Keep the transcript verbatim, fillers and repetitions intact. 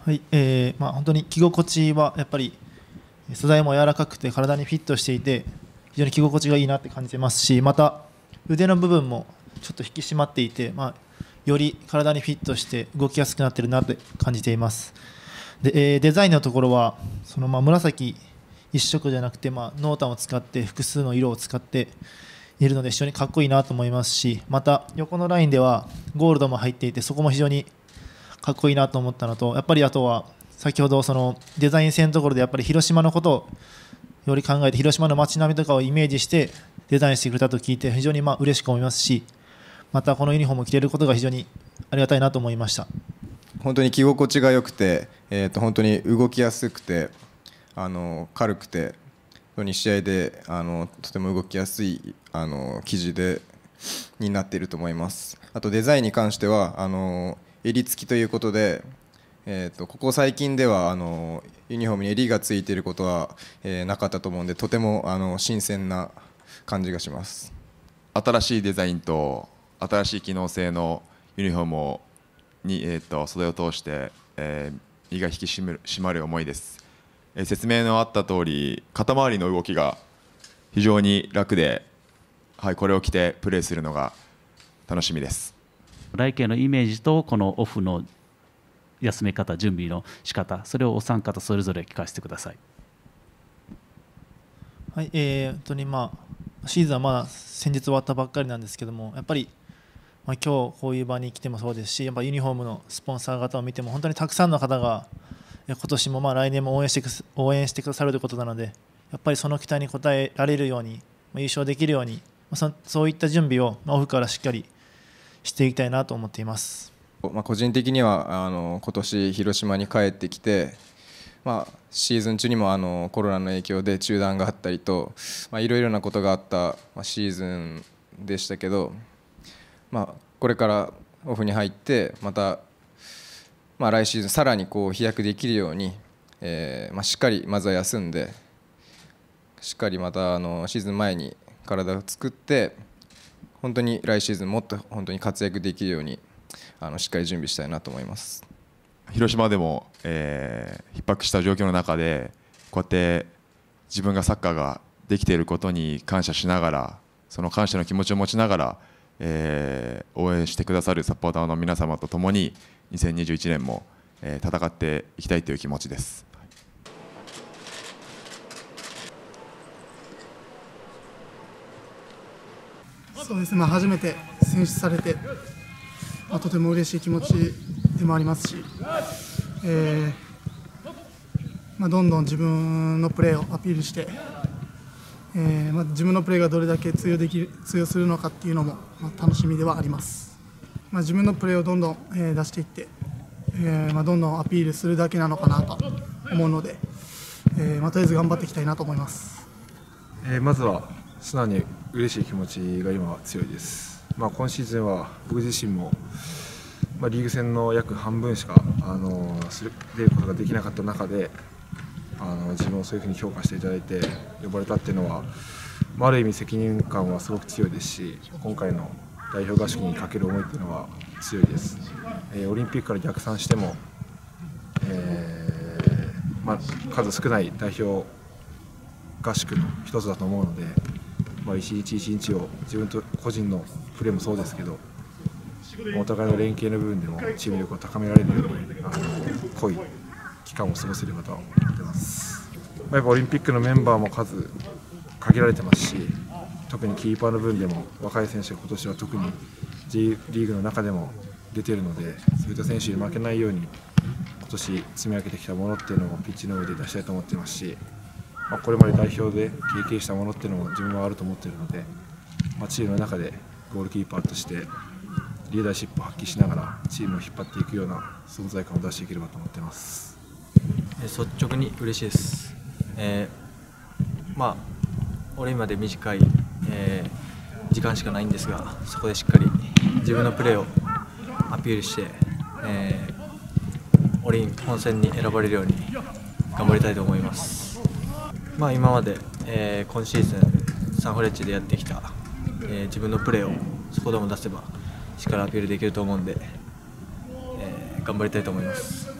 はい、えーまあ、本当に着心地はやっぱり素材も柔らかくて体にフィットしていて非常に着心地がいいなって感じてますし、また腕の部分もちょっと引き締まっていて、まあ、より体にフィットして動きやすくなっているなと感じています。で、えー、デザインのところはそのまあ紫一色じゃなくて、まあ、濃淡を使って複数の色を使っているので非常にかっこいいなと思いますし、また横のラインではゴールドも入っていてそこも非常にかっこいいなと思ったのと、やっぱりあとは先ほどそのデザイン性のところでやっぱり広島のことをより考えて広島の街並みとかをイメージしてデザインしてくれたと聞いて非常にまあ嬉しく思いますし、またこのユニフォームを着れることが非常にありがたいなと思いました。 本当に着心地が良くて、えー、と本当に動きやすくてあの軽くて本当に試合であのとても動きやすいあの生地でになっていると思います。あとデザインに関してはあの襟付きということで、えー、とここ最近ではあのユニフォームに襟がついていることは、えー、なかったと思うのでとてもあの新鮮な感じがします。 新しいデザインと新しい機能性のユニフォームをに、えー、と袖を通して、えー、身が引き締まる、締まる思いです。えー、説明のあった通り肩周りの動きが非常に楽で、はい、これを着てプレーするのが楽しみです。 来季のイメージとこのオフの休め方、準備の仕方、それをお三方それぞれ聞かせてください。 はい、えー、本当にまあシーズンはまだ先日終わったばっかりなんですけども、やっぱりまあ今日こういう場に来てもそうですし、やっぱユニフォームのスポンサー方を見ても本当にたくさんの方が今年もまあ来年も応援してく応援してくださるということなので、やっぱりその期待に応えられるように、優勝できるように、そそういった準備をオフからしっかりしていきたいなと思っています。 まあ、個人的にはあの今年広島に帰ってきて、まあ、シーズン中にもあのコロナの影響で中断があったりといろいろなことがあったシーズンでしたけど、まあ、これからオフに入ってまた、まあ、来シーズンさらにこう飛躍できるように、えーまあ、しっかりまずは休んでしっかりまたあのシーズン前に体を作って本当に来シーズンもっと本当に活躍できるようにあのしっかり準備したいなと思います。 広島でも、えー、逼迫した状況の中でこうやって自分がサッカーができていることに感謝しながら、その感謝の気持ちを持ちながら、えー、応援してくださるサポーターの皆様と共ににせんにじゅういちねんも、えー、戦っていきたいという気持ちです。 そうですね、まあ、初めて選出されて、まあ、とても嬉しい気持ちでもありますし、えーまあ、どんどん自分のプレーをアピールして、えーまあ、自分のプレーがどれだけ通用できる通用するのかっていうのも、まあ、楽しみではあります。まあ、自分のプレーをどんどん、えー、出していって、えーまあ、どんどんアピールするだけなのかなと思うので、えーまあ、とりあえず頑張っていきたいなと思います。 えー、まずは素直に嬉しい気持ちが今は強いです。まあ、今シーズンは僕自身も、まあ、リーグ戦の約半分しか、あのー、出ることができなかった中で、あの自分をそういうふうに評価していただいて呼ばれたっていうのは、まあ、ある意味責任感はすごく強いですし、今回の代表合宿にかける思いっていうのは強いです。えー、オリンピックから逆算しても、えーまあ、数少ない代表合宿の一つだと思うので、まあ、一日一日を自分と個人のプレーもそうですけど、お互いの連携の部分でもチーム力を高められるようにあの濃い期間を過ごせればと思ってます。やっぱオリンピックのメンバーも数限られてますし、特にキーパーの部分でも若い選手が今年は特に J リーグの中でも出ているので、そういった選手に負けないように今年積み上げてきたものっていうのをピッチの上で出したいと思っていますし、まあ、これまで代表で経験したものっていうのも自分はあると思っているので、まあ、チームの中でゴールキーパーとしてリーダーシップを発揮しながらチームを引っ張っていくような存在感を出していければと思っています。 率直に嬉しいです。えー、まあ俺まで短い、えー、時間しかないんですが、そこでしっかり自分のプレーをアピールして、えー、オリン本戦に選ばれるように頑張りたいと思います。まあ、今まで、えー、今シーズンサンフレッチェでやってきた、えー、自分のプレーをそこでも出せばしっかりアピールできると思うんで、えー、頑張りたいと思います。